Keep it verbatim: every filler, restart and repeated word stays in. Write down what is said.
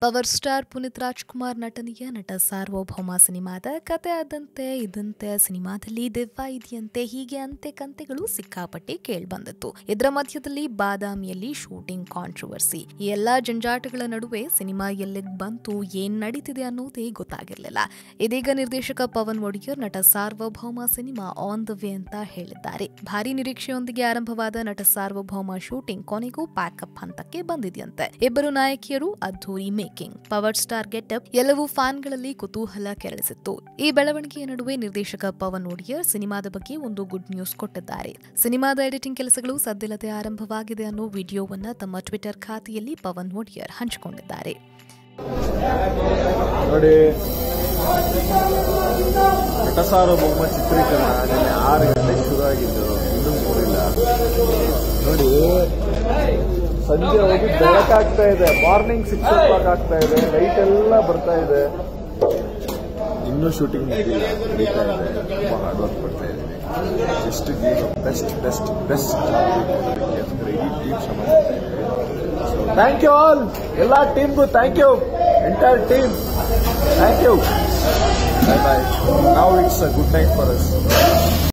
Power star Puneeth Rajkumar ನಟನೆಯ ನಟಸಾರ್ವಭೌಮ ಸಿನಿಮಾದ ಕತೆ ಆದಂತೆ ಇದಂತೆ ಸಿನಿಮಾದಲ್ಲಿ ದೆವ್ವ ಇದೆಯಂತೆ ಹೀಗೆ ಅಂತೆ ಕಂತೆಗಳು ಸಿಕ್ಕಾಪಟ್ಟೆ ಕೇಳ್ಬಂದಿತ್ತು. ಇದರ ಮಧ್ಯದಲ್ಲಿ ಬಾದಾಮಿಯಲ್ಲಿ ಶೂಟಿಂಗ್ ಕಾಂಟ್ರವರ್ಸಿ. ಈ ಎಲ್ಲಾ ಜಂಜಾಟಗಳ ನಡುವೆ ಸಿನಿಮಾ ಎಲ್ಲಿಗೆ ಬಂತು, ಏನ್ ನಡೀತಿದೆ ಅನ್ನೋದೇ ಗೊತ್ತಾಗಿರ್ಲಿಲ್ಲ. ಇದೀಗ ನಿರ್ದೇಶಕ Pavan Wadiyar Natasaarvabhouma cinema on the way ಅಂತ ಹೇಳಿದ್ದಾರೆ. ಭಾರಿ ನಿರೀಕ್ಷೆಯೊಂದಿಗೆ ಆರಂಭವಾದ ನಟಸಾರ್ವಭೌಮ ಶೂಟಿಂಗ್ ಕೊನೆಗೂ ಪ್ಯಾಕಪ್ ಹಂತಕ್ಕೆ ಬಂದಿದೆಯಂತೆ. ಇಬ್ಬರು ನಾಯಕಿಯರು ಅದ್ಧೂರಿ ಮೇಕಿಂಗ್, ಪವರ್ ಸ್ಟಾರ್ ಗೆಟಪ್ ಎಲ್ಲವೂ ಫ್ಯಾನ್ಗಳಲ್ಲಿ ಕುತೂಹಲ ಕೆರಳಿಸಿತ್ತು. ಈ ಬೆಳವಣಿಗೆಯ ನಡುವೆ ನಿರ್ದೇಶಕ ಪವನ್ ವಡಿಯರ್ ಸಿನಿಮಾದ ಬಗ್ಗೆ ಒಂದು ಗುಡ್ ನ್ಯೂಸ್ ಕೊಟ್ಟಿದ್ದಾರೆ. ಸಿನಿಮಾದ ಎಡಿಟಿಂಗ್ ಕೆಲಸಗಳು ಸದ್ದಿಲ್ಲದೆ ಆರಂಭವಾಗಿದೆ ಅನ್ನೋ ವಿಡಿಯೋವನ್ನ ತಮ್ಮ ಟ್ವಿಟರ್ ಖಾತೆಯಲ್ಲಿ ಪವನ್ ವಡಿಯರ್ ಹಂಚಿಕೊಂಡಿದ್ದಾರೆ. ನೋಡಿ, ನಟಸಾರ್ವಭೌಮ ಚಿತ್ರೀಕರಣ ನಿನ್ನೆ ಆರು ಗಂಟೆಗೆ ಶುರು ಆಗಿದ್ದು, ಇನ್ನೂ ಮುಗಿದಿಲ್ಲ. ನೋಡಿ, ಸಂಜೆ ಹೋಗಿ ಬೆಳಕಾಗ್ತಾ ಇದೆ, ಮಾರ್ನಿಂಗ್ ಸಿಕ್ಸ್ ಓ ಕ್ಲಾಕ್ ಆಗ್ತಾ ಇದೆ, ಲೈಟ್ ಎಲ್ಲ ಬರ್ತಾ ಇದೆ, ಇನ್ನೂ ಶೂಟಿಂಗ್ ಮುಗಿದಿಲ್ಲ, ನಡೀತಾ ಇದೆ. ತುಂಬ ಹಾರ್ಡ್ ವರ್ಕ್ ಮಾಡ್ತಾ ಇದ್ದೀನಿ. Just give best best best ಇಡೀ ಟೀಮ್ ಶ್ರಮ ಮಾಡ್ತಾ ಇದ್ದೀವಿ. ಸೊ ಥ್ಯಾಂಕ್ ಯು ಆಲ್, ಎಲ್ಲ ಟೀಮ್ಗೂ thank you, entire team thank you. Bye bye. Now it's a good night for us.